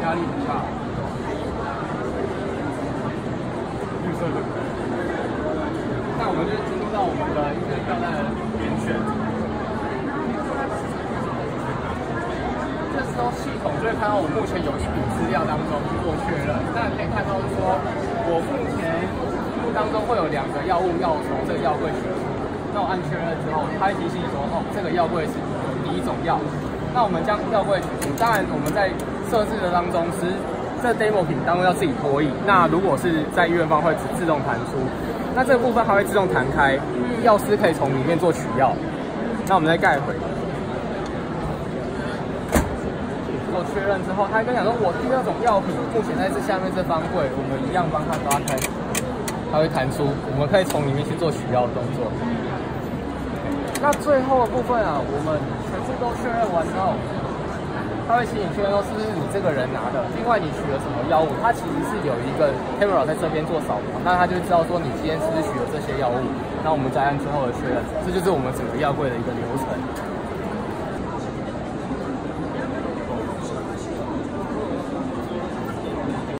压力很大。绿色的。那我们就进入到我们的一个吊带的点选。这时候系统就会看到我目前有一笔资料当中去做确认。那可以看到说，我目前当中会有2个药物要从这个药柜取出。那我按确认之后，它会提醒你说，哦，这个药柜是第1种药。那我们将药柜取出，当然我们在设置的当中是这 demo 品当中要自己脱印。那如果是在医院方会自动弹出，那这个部分它会自动弹开，药师可以从里面做取药。那我们再盖回。做确认之后，他跟你讲说，我第2种药品目前在这下面这方柜，我们一样帮他拉开，它会弹出，我们可以从里面去做取药的动作。那最后的部分啊，我们全部都确认完之后，他会请你确认说是不是你这个人拿的。另外，你取了什么药物，它其实是有一个 camera 在这边做扫描，那他就知道说你今天是不是取了这些药物。那我们再按最后的确认，这就是我们整个药柜的一个流程。